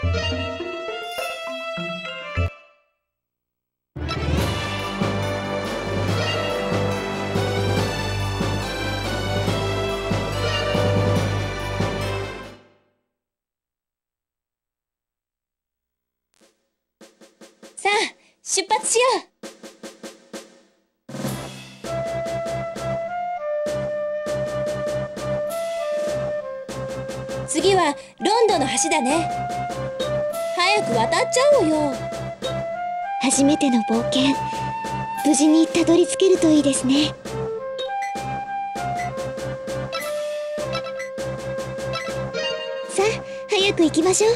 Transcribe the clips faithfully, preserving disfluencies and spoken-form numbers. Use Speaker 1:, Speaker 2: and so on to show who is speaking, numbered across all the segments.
Speaker 1: さあ出発しよう。次はロンドの橋だね。早く渡っちゃおうよ。
Speaker 2: 初めての冒険、無事にたどり着けるといいですね。さあ早く行きましょう。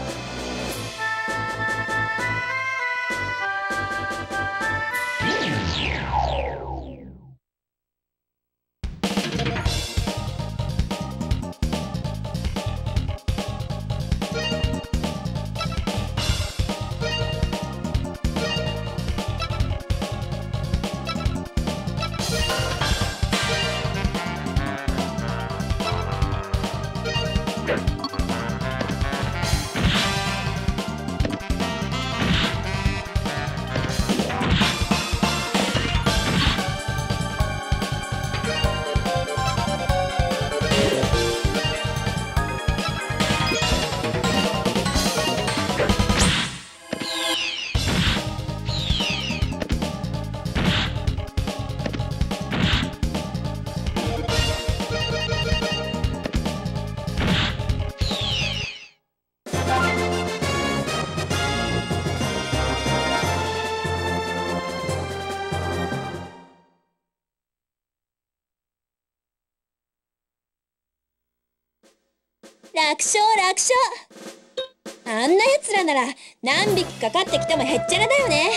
Speaker 1: 楽勝楽勝。あんなやつらなら何匹かかってきてもへっちゃらだよね。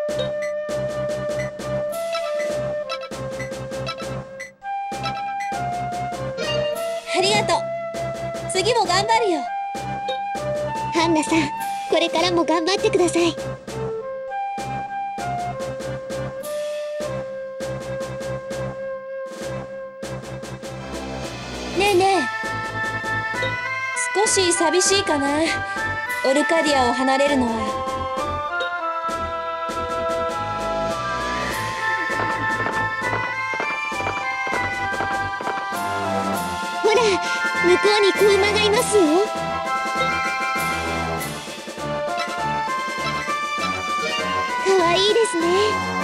Speaker 1: ありがとう。次も頑張るよ。
Speaker 2: ハンナさん、これからも頑張ってください。
Speaker 1: ねえねえ、少し寂しいかな、オルカディアを離れるのは。
Speaker 2: ほら、向こうに子馬がいますよ。かわいいですね。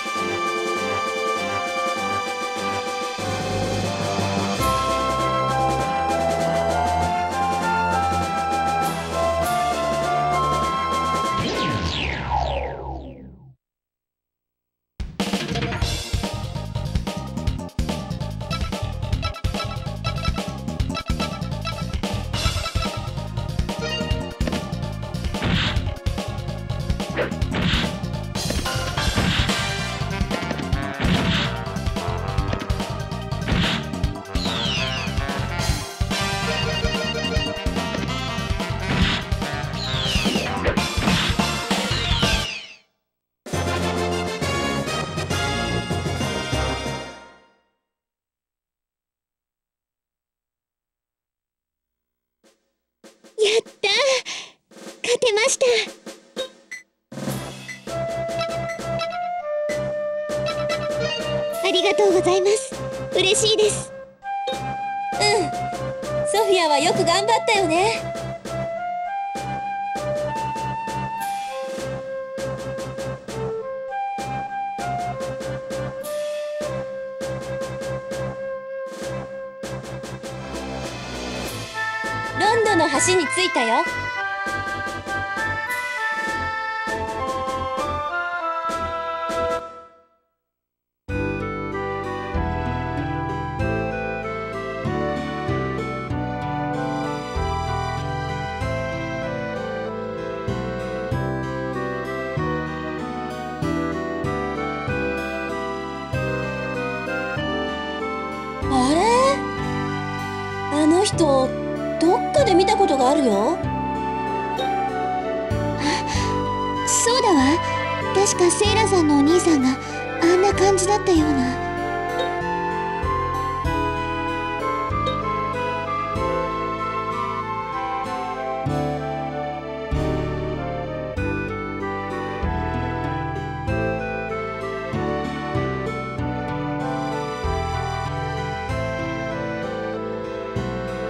Speaker 2: やったー、勝てました。ありがとうございます。嬉しいです。
Speaker 1: うん、ソフィアはよく頑張ったよね。ロンドの橋に着いたよ。あれ？あの人、どっかで見たことがあるよ。
Speaker 2: あ、そうだわ。確かセイラさんのお兄さんがあんな感じだったような。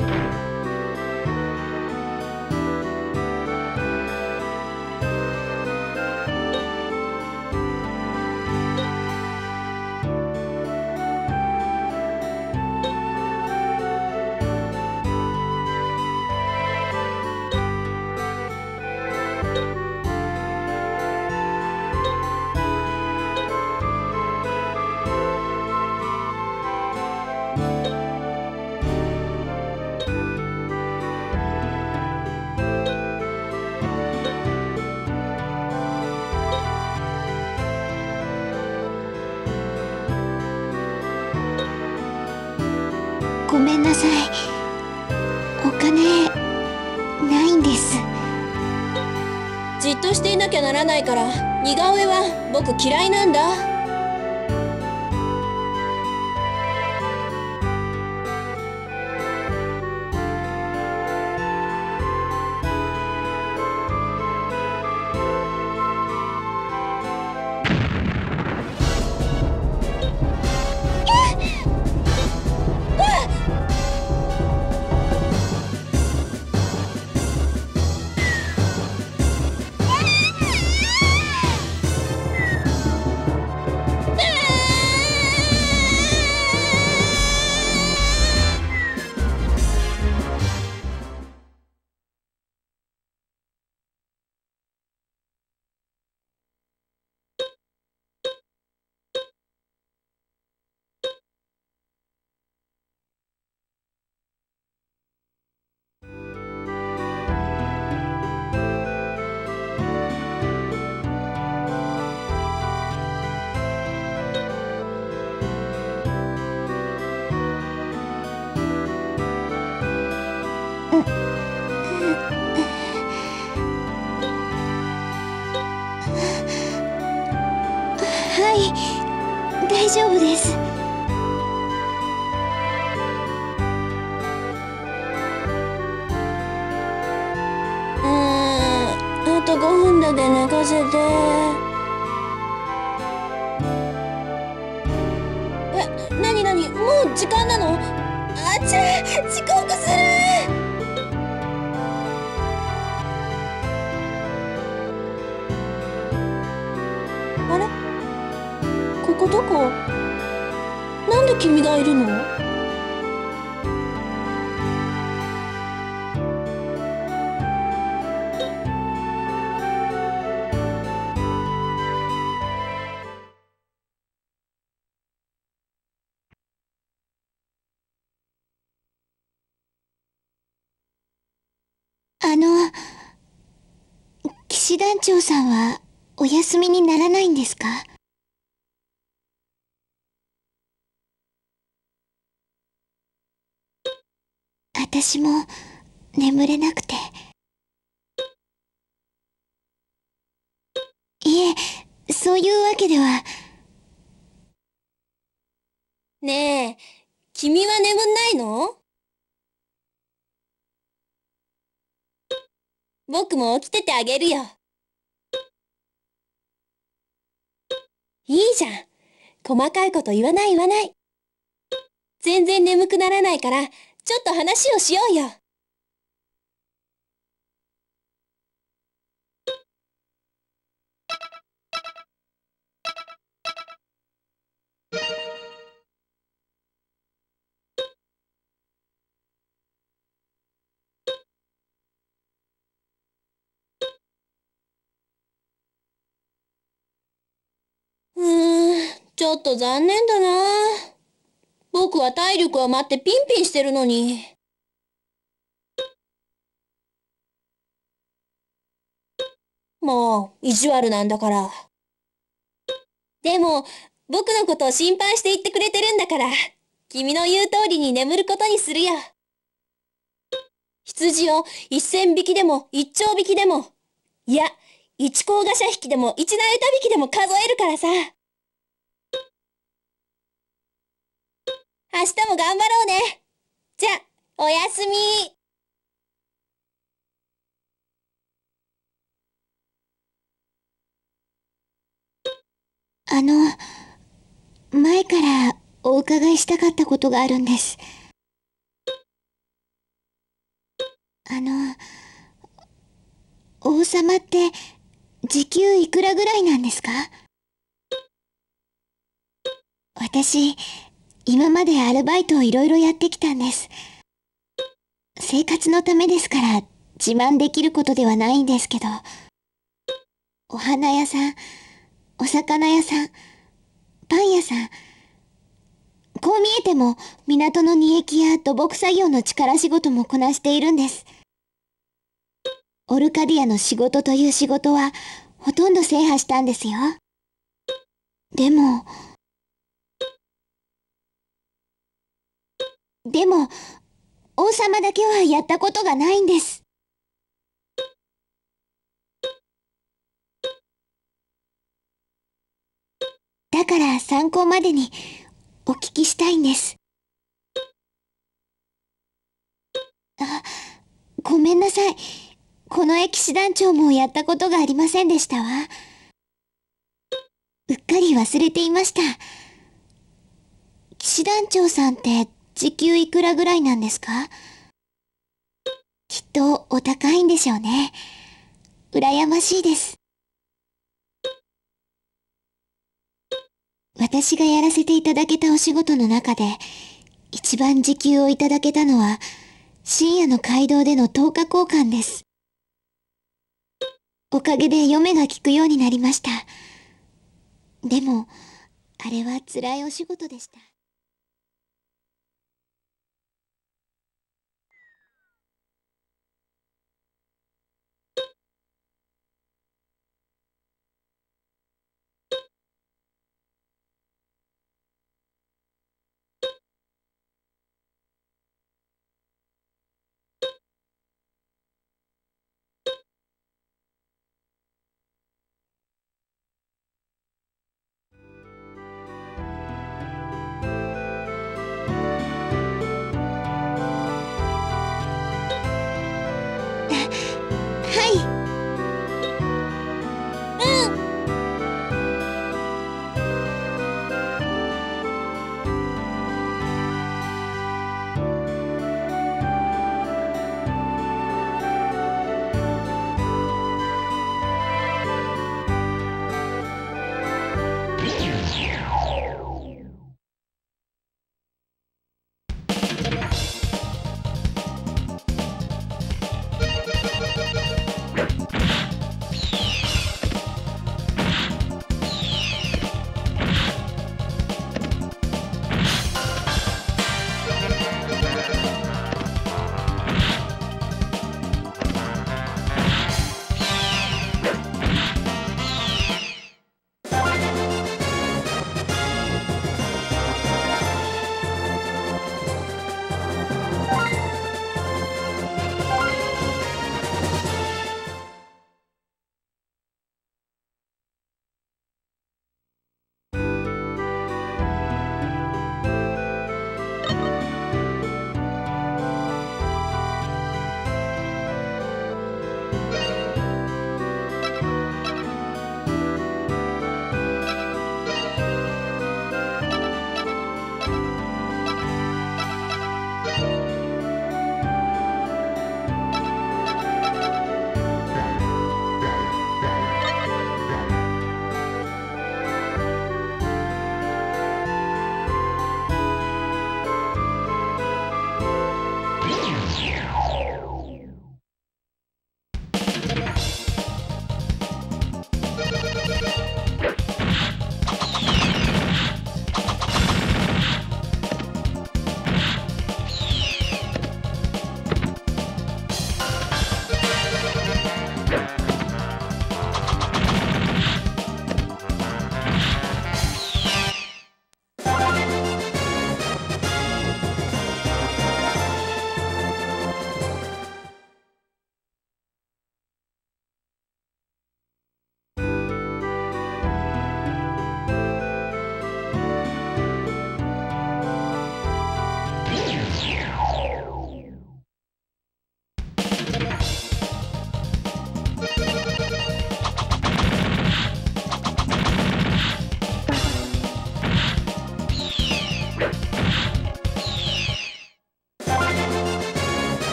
Speaker 2: ごめんなさい。お金ないんです。
Speaker 1: じっとしていなきゃならないから似顔絵は僕嫌いなんだ。
Speaker 2: はい、大丈夫です。
Speaker 1: うーん、あとごふんだで寝かせて。え、なになに、もう時間なの？あちゃ、遅刻する。あれ？ここどこ？なんで君がいるの？
Speaker 2: あの、騎士団長さんはお休みにならないんですか？私も眠れなくて。いえ、そういうわけでは。
Speaker 1: ねえ、君は眠んないの？僕も起きててあげるよ。いいじゃん。細かいこと言わない言わない。全然眠くならないから、ちょっと話をしようよ。うーん、ちょっと残念だな。僕は体力を待ってピンピンしてるのに。もう、意地悪なんだから。でも、僕のことを心配して言ってくれてるんだから、君の言う通りに眠ることにするよ。羊を一千匹でも一丁匹でも、いや、一甲賀者引きでも一苗歌引きでも数えるからさ。明日も頑張ろうね。じゃ、おやすみ。
Speaker 2: あの、前からお伺いしたかったことがあるんです。 あの、王様って時給いくらぐらいなんですか？私、今までアルバイトをいろいろやってきたんです。生活のためですから自慢できることではないんですけど、お花屋さん、お魚屋さん、パン屋さん、こう見えても港の煮液や土木作業の力仕事もこなしているんです。オルカディアの仕事という仕事はほとんど制覇したんですよ。でも、でも、王様だけはやったことがないんです。だから参考までにお聞きしたいんです。あ、ごめんなさい。この駅師団長もやったことがありませんでしたわ。うっかり忘れていました。騎士団長さんって時給いくらぐらいなんですか？きっとお高いんでしょうね。羨ましいです。私がやらせていただけたお仕事の中で一番時給をいただけたのは深夜の街道でのとおか交換です。おかげで嫁が利くようになりました。でも、あれは辛いお仕事でした。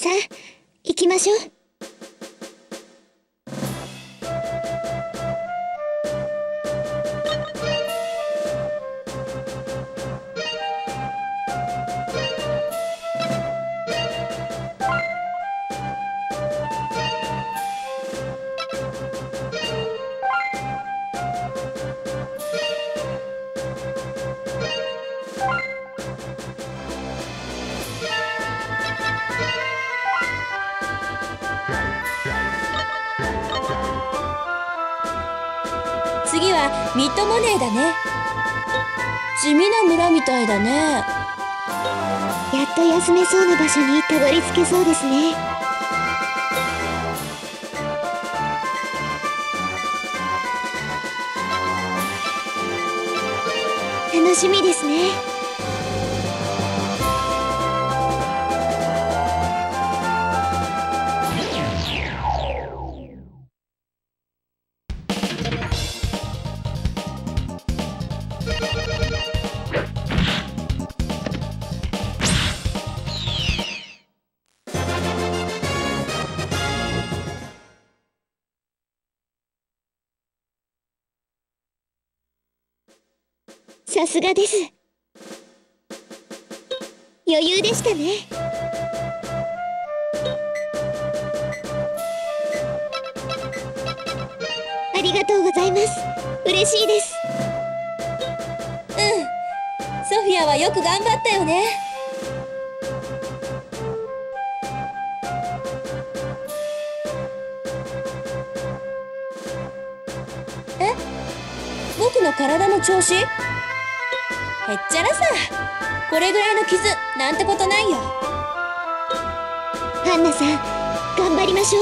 Speaker 2: さあ、行きましょう。
Speaker 1: 次はミッドモネーだね。地味な村みたいだね。
Speaker 2: やっと休めそうな場所にたどり着けそうですね。楽しみですね。さすがです。余裕でしたね。ありがとうございます。嬉しいです。
Speaker 1: うん、ソフィアはよく頑張ったよね。え、僕の体の調子？へっちゃらさ。これぐらいの傷なんてことないよ。
Speaker 2: ハンナさん、頑張りましょう。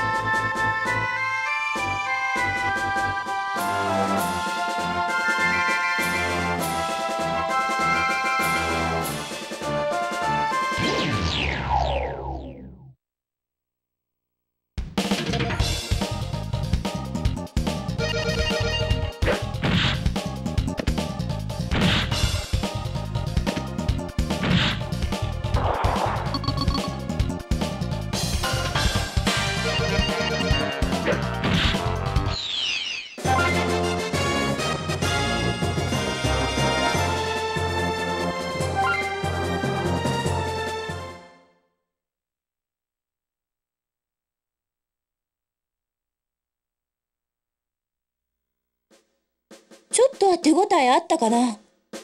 Speaker 1: ちょっとは手応えあったかな。あ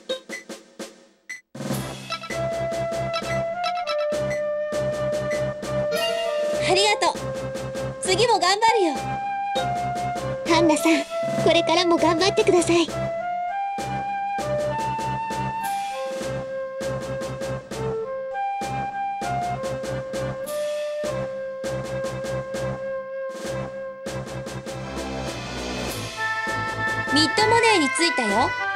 Speaker 1: りがとう。次も頑張るよ。
Speaker 2: ハンナさん、これからも頑張ってください。
Speaker 1: ミッドモネーに着いたよ。